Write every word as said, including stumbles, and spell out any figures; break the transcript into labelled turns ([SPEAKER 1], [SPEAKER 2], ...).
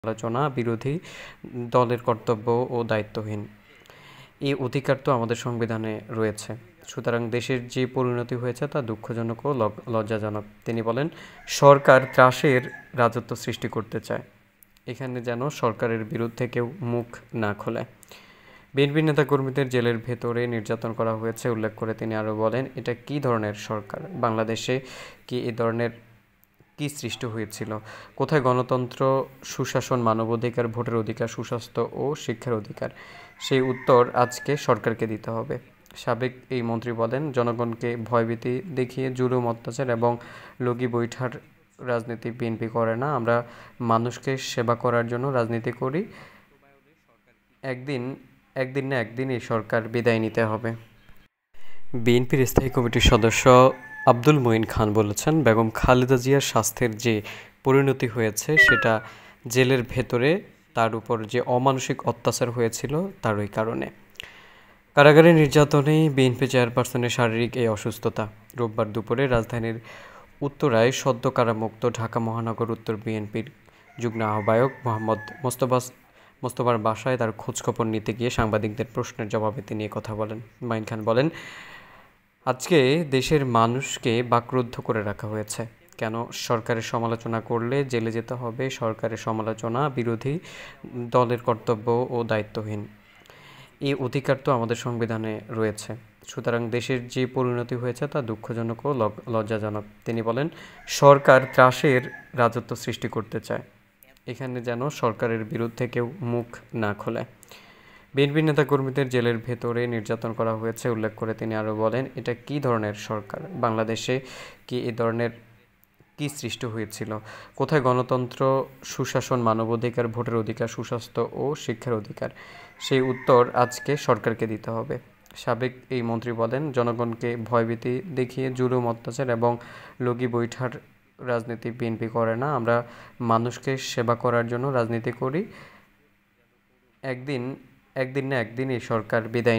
[SPEAKER 1] আলোচনা বিরোধী দলের কর্তব্য ও দায়িত্বহীন। এই অধিকার তো আমাদের সংবিধানে রয়েছে। সুতরাং দেশের যে পরিণতি হয়েছে তা দুঃখজনক ও লজ্জাজনক। তিনি বলেন, সরকার ত্রাসের রাজত্ব সৃষ্টি করতে চায়। এখানে যেন সরকারের বিরুদ্ধে কেউ মুখ না খোলে। বিএনপি নেতাকর্মীদের জেলের ভেতরে নির্যাতন করা হয়েছে উল্লেখ করে তিনি আরও বলেন, এটা কী ধরনের সরকার? বাংলাদেশে কি এই ধরনের কি সৃষ্টি হয়েছিল? কোথায় গণতন্ত্র, সুশাসন, মানবাধিকার, ভোটের অধিকার, সুস্বাস্থ্য ও শিক্ষার অধিকার? সেই উত্তর আজকে সরকারকে দিতে হবে। সাবেক এই মন্ত্রী বলেন, জনগণকে ভয়ভীতি দেখিয়ে জুলুম, অত্যাচার এবং লগি বৈঠার রাজনীতি বিএনপি করে না। আমরা মানুষকে সেবা করার জন্য রাজনীতি করি। একদিন একদিন না একদিন এই সরকার বিদায় নিতে হবে। বিএনপির স্থায়ী কমিটির সদস্য আব্দুল মঈন খান বলেছেন, বেগম খালেদা জিয়ার স্বাস্থ্যের যে পরিণতি হয়েছে সেটা জেলের ভেতরে তার উপর যে অমানসিক অত্যাচার হয়েছিল তার ওই কারণে। কারাগারে নির্যাতনে বিএনপি চেয়ারপারসনের শারীরিক এই অসুস্থতা। রোববার দুপুরে রাজধানীর উত্তরায় সদ্য কারামুক্ত ঢাকা মহানগর উত্তর বিএনপির যুগ্ম আহ্বায়ক মোহাম্মদ মোস্তফা মোস্তফার বাসায় তার খোঁজখবর নিতে গিয়ে সাংবাদিকদের প্রশ্নের জবাবে তিনি কথা বলেন। মঈন খান বলেন, আজকে দেশের মানুষকে বাকরুদ্ধ করে রাখা হয়েছে। কেন? সরকারের সমালোচনা করলে জেলে যেতে হবে। সরকারের সমালোচনা বিরোধী দলের কর্তব্য ও দায়িত্বহীন। এই অধিকার তো আমাদের সংবিধানে রয়েছে। সুতরাং দেশের যে পরিণতি হয়েছে তা দুঃখজনক ও লজ্জাজনক। তিনি বলেন, সরকার ত্রাসের রাজত্ব সৃষ্টি করতে চায়। এখানে যেন সরকারের বিরুদ্ধে কেউ মুখ না খোলে। বিএনপি নেতাকর্মীদের জেলের ভেতরে নির্যাতন করা হয়েছে উল্লেখ করে তিনি আরও বলেন, এটা কী ধরনের সরকার? বাংলাদেশে কি এই ধরনের কি সৃষ্টি হয়েছিল? কোথায় গণতন্ত্র, সুশাসন, মানবাধিকার, ভোটের অধিকার, সুস্বাস্থ্য ও শিক্ষার অধিকার? সেই উত্তর আজকে সরকারকে দিতে হবে। সাবেক এই মন্ত্রী বলেন, জনগণকে ভয়ভীতি দেখিয়ে জুলুম, অত্যাচার এবং লগি বৈঠার রাজনীতি বিএনপি করে না। আমরা মানুষকে সেবা করার জন্য রাজনীতি করি। একদিন একদিন না একদিন এই সরকার বিদায়